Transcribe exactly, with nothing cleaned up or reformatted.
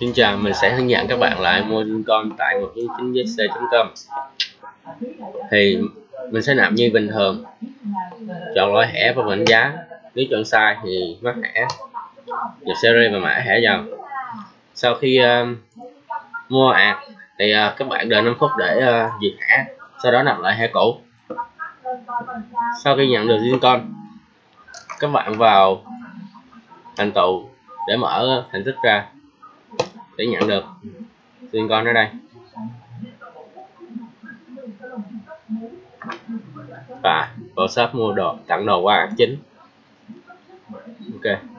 Xin chào, mình sẽ hướng dẫn các bạn lại mua Zincon tại một chín z c chấm com. Thì mình sẽ nạp như bình thường, chọn loại thẻ và mệnh giá. Nếu chọn sai thì mất thẻ, nhập series và mã thẻ vào. Sau khi uh, mua ạc thì uh, các bạn đợi năm phút để uh, duyệt thẻ, sau đó nạp lại thẻ cũ. Sau khi nhận được Zincon, các bạn vào thành tựu để mở thành tích ra để nhận được Zincon ở đây. Và vào shop mua đồ, tặng đồ qua ạc chính. Ok.